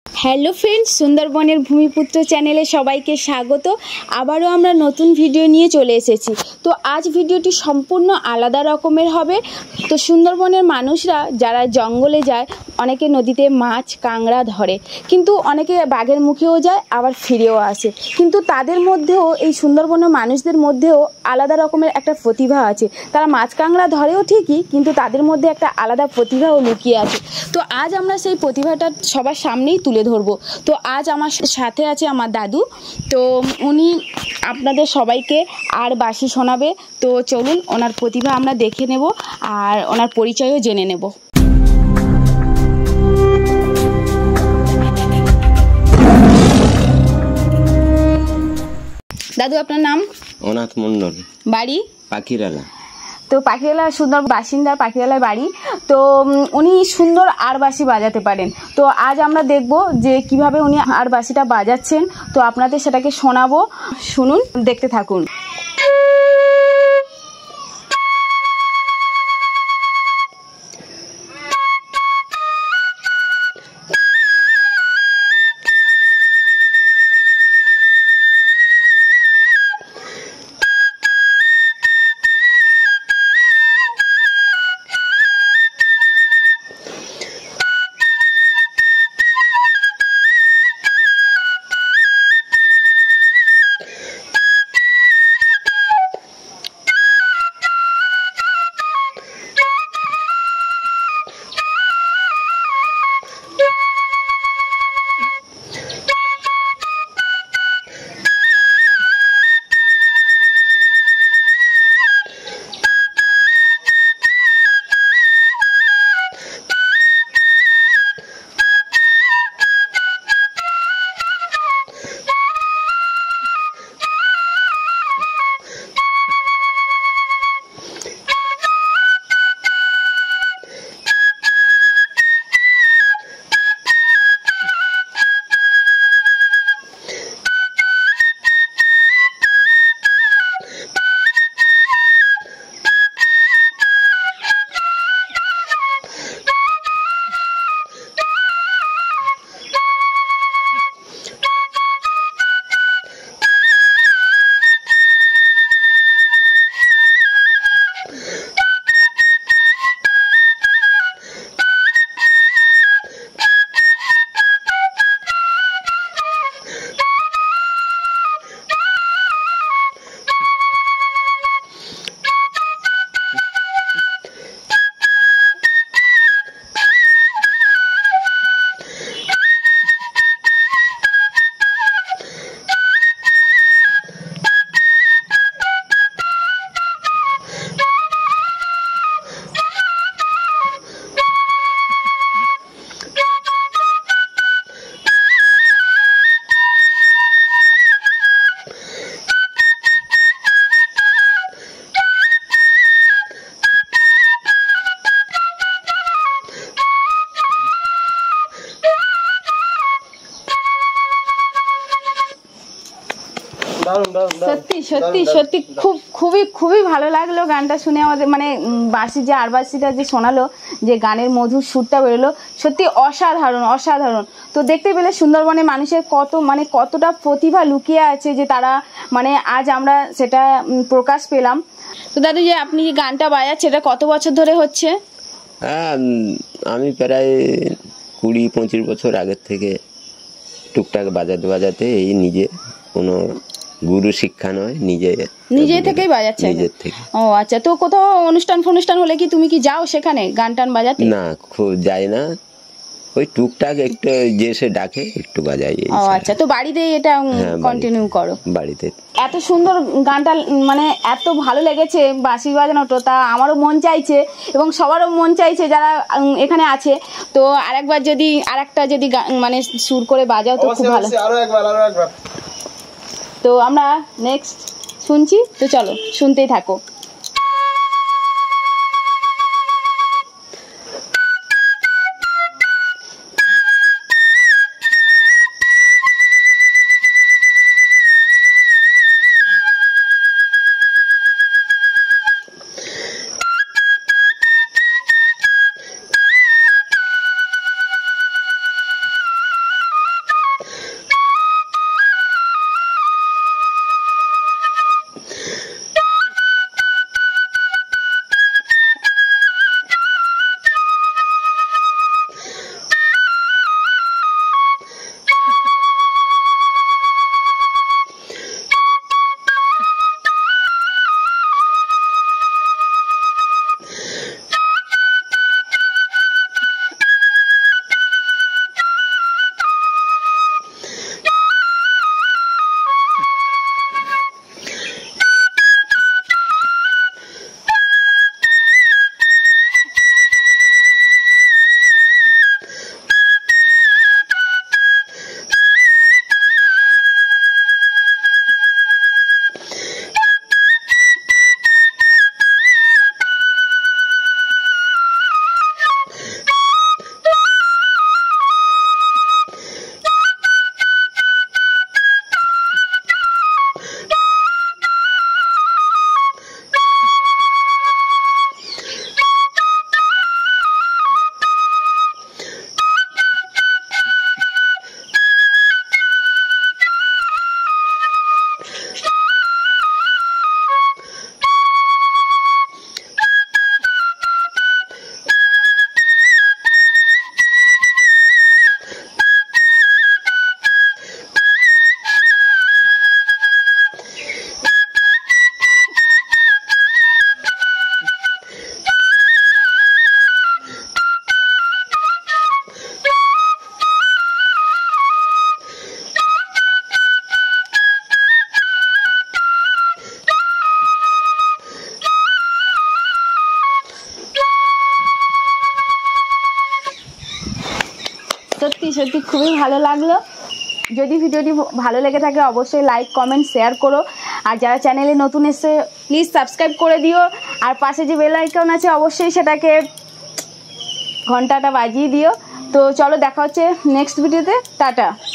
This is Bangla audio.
হ্যালো ফ্রেন্ডস, সুন্দরবনের ভূমিপুত্র চ্যানেলে সবাইকে স্বাগত। আবারও আমরা নতুন ভিডিও নিয়ে চলে এসেছি। তো আজ ভিডিওটি সম্পূর্ণ আলাদা রকমের হবে। তো সুন্দরবনের মানুষরা যারা জঙ্গলে যায়, অনেকে নদীতে মাছ কাঁকড়া ধরে, কিন্তু অনেকে বাঘের মুখেও যায় আবার ফিরেও আসে। কিন্তু তাদের মধ্যেও, এই সুন্দরবনের মানুষদের মধ্যেও আলাদা রকমের একটা প্রতিভা আছে। তারা মাছ কাঁকড়া ধরেও ঠিকই, কিন্তু তাদের মধ্যে একটা আলাদা প্রতিভাও লুকিয়ে আছে। তো আজ আমরা সেই প্রতিভাটা সবার সামনেই তুলে ধরবো। তো আজ আমার সাথে আছে আমার দাদু। তো উনি আপনাদের সবাইকে আর বাঁশি শোনাবে। তো চলুন ওনার প্রতিভা আমরা দেখে নেব আর ওনার পরিচয়ও জেনে নেব। দাদু, আপনার নাম? অনাথ মণ্ডল। বাড়ি? পাখিরালা। তো পাখিরালা সুন্দর বাসিন্দা, পাখিরালায় বাড়ি। তো উনি সুন্দর আর বাঁশি বাজাতে পারেন। তো আজ আমরা দেখব যে কিভাবে উনি আর বাঁশিটা বাজাচ্ছেন। তো আপনাদের সেটাকে শোনাবো, শুনুন, দেখতে থাকুন। সত্যি সত্যি সত্যি খুবই ভালো লাগলো গানটা শুনে। আমাদের মানে বাঁশি যে আর বাঁশিটা যে শোনালো, যে গানের মধুর সুরটা বেরোলো, সত্যি অসাধারণ অসাধারণ। তো দেখতে পেলে সুন্দরবনের মানুষের কতটা প্রতিভা লুকিয়ে আছে, যে তারা মানে আজ আমরা সেটা প্রকাশ পেলাম। তো দাদু, যে আপনি যে গানটা বাজাচ্ছেন, এটা কত বছর ধরে হচ্ছে? আমি প্রায় 20-25 বছর আগের থেকে টুকটাক বাজাতে এই নিজে, কোনো গুরু শিক্ষা নয়, নিজে থেকেই বাজাচ্ছে? নিজের থেকে। ও আচ্ছা। তো কোথাও অনুষ্ঠান হলে কি তুমি কি যাও সেখানে গান টান বাজাতে? না, খুব যাই না, ওই টুকটাক একটু যে সে ডাকে একটু বাজাই। ও আচ্ছা। তো বাড়িতেই এটা কন্টিনিউ করো? বাড়িতে। এত সুন্দর গানটা, মানে এত ভালো লেগেছে বাঁশি বাজানোটা, তা আমারও মন চাইছে এবং সবারও মন চাইছে যারা এখানে আছে। তো আরেকবার যদি আরেকটা যদি মানে সুর করে বাজাও তো খুব ভালো। আরো একবার। তো আমরা নেক্সট শুনছি, তো চলো শুনতেই থাকো। সত্যি খুবই ভালো লাগলো। যদি ভিডিওটি ভালো লেগে থাকে অবশ্যই লাইক কমেন্ট শেয়ার করো, আর যারা চ্যানেলে নতুন এসে প্লিজ সাবস্ক্রাইব করে দিও, আর পাশে যে বেল আইকন আছে অবশ্যই সেটাকে ঘন্টাটা বাজিয়ে দিও। তো চলো দেখা হচ্ছে নেক্সট ভিডিওতে, টাটা।